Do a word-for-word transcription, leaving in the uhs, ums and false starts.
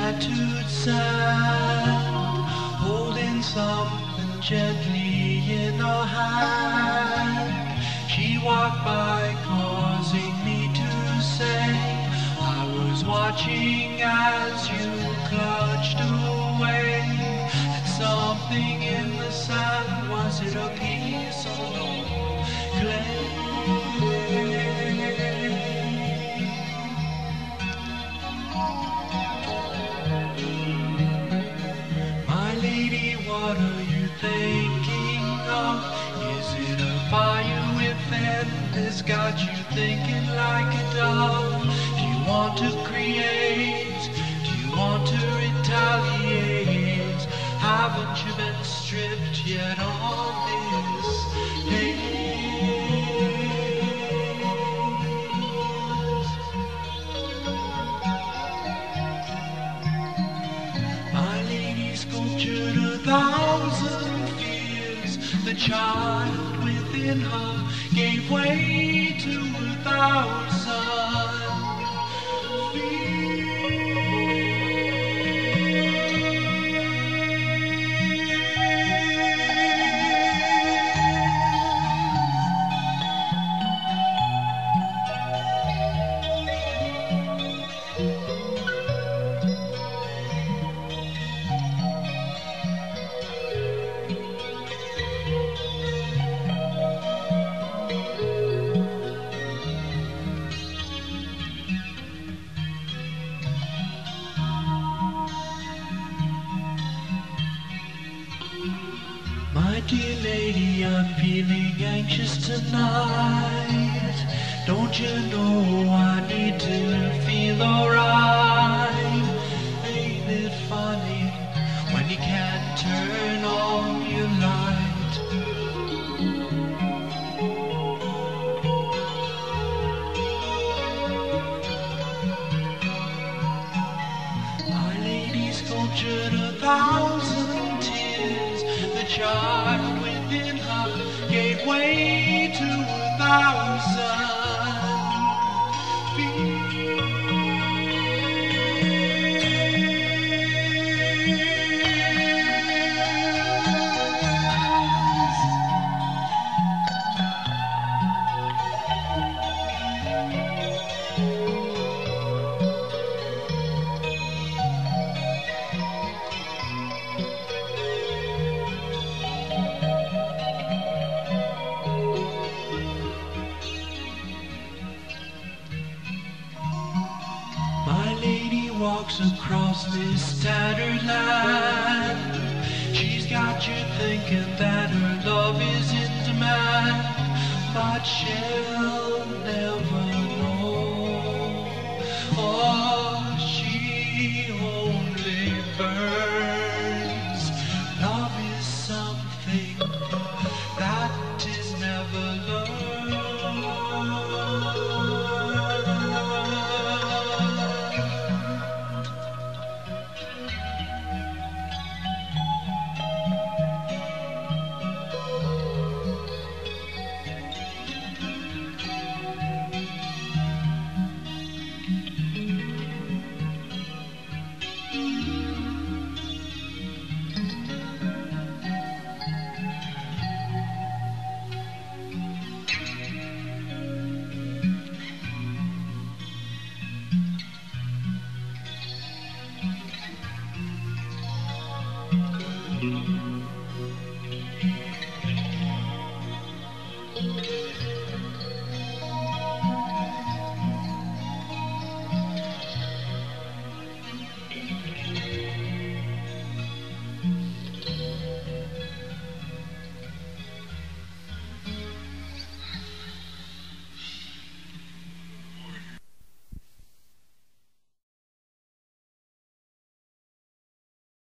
tattooed sand, holding something gently in her hand. She walked by, causing me to say, I was watching as you clutched away at something in the sand. Was it a piece of clay? What are you thinking of? Is it a fire within that's got you thinking like a dove? Do you want to create? Do you want to retaliate? Haven't you been stripped yet of this haze? My lady sculptured a thousand fears. The child within her gave way to a thousand fears. My dear lady, I'm feeling anxious tonight. Don't you know I need to feel alright? Ain't it funny when you can't turn on your light? My lady sculptured a thousand tears. The child within her gave way to a thousand fears. Walks across this tattered land. She's got you thinking that her love is in demand, but she'll never know. Oh, she only burns. Love is something that is never learned. Mm-hmm.